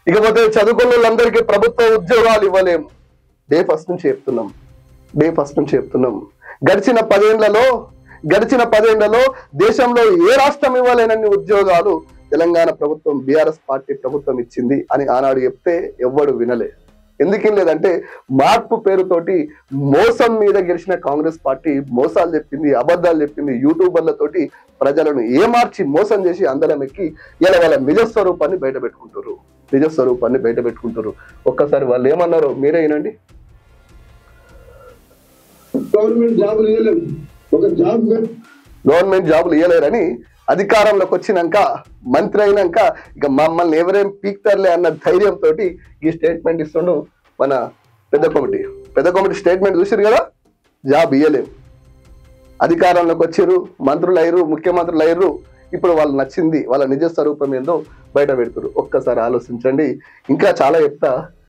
ఇకపోతే చదువుకున్న వాళ్ళందరికీ ప్రభుత్వ ఉద్యోగాలు ఇవ్వలేము. డే ఫస్ట్ నుంచి చెప్తున్నాం. గడిచిన పదేళ్లలో దేశంలో ఏ రాష్ట్రం ఇవ్వలేనన్ని ఉద్యోగాలు తెలంగాణ ప్రభుత్వం, బీఆర్ఎస్ పార్టీ ప్రభుత్వం ఇచ్చింది అని ఆనాడు చెప్తే ఎవ్వడు వినలే. ఎందుకేం లేదంటే మార్పు పేరుతోటి మోసం మీద గెలిచిన కాంగ్రెస్ పార్టీ మోసాలు చెప్పింది, అబద్ధాలు చెప్పింది, యూట్యూబర్లతోటి ప్రజలను ఏమార్చి మోసం చేసి అందరం ఎక్కి ఇలా వాళ్ళ నిజస్వరూపాన్ని బయట పెట్టుకుంటారు. ఒక్కసారి వాళ్ళు ఏమన్నారో మీరే వినండి. గవర్నమెంట్ జాబులు ఇవ్వలేరని అధికారంలోకి వచ్చినాక, మంత్రి అయినాక ఇక మమ్మల్ని ఎవరేం పీక్తారులే అన్న ధైర్యంతో ఈ స్టేట్మెంట్ ఇస్తుండు మన పెద్ద కమిటీ స్టేట్మెంట్ చూసారు కదా. జాబ్ ఇవ్వలేము, అధికారంలోకి వచ్చారు, మంత్రులు అయ్యారు, ముఖ్యమంత్రులు అయ్యారు, ఇప్పుడు వాళ్ళు నచ్చింది, వాళ్ళ నిజ స్వరూపం ఏందో బయట పెడతారు. ఒక్కసారి ఆలోచించండి. ఇంకా చాలా చెప్తా,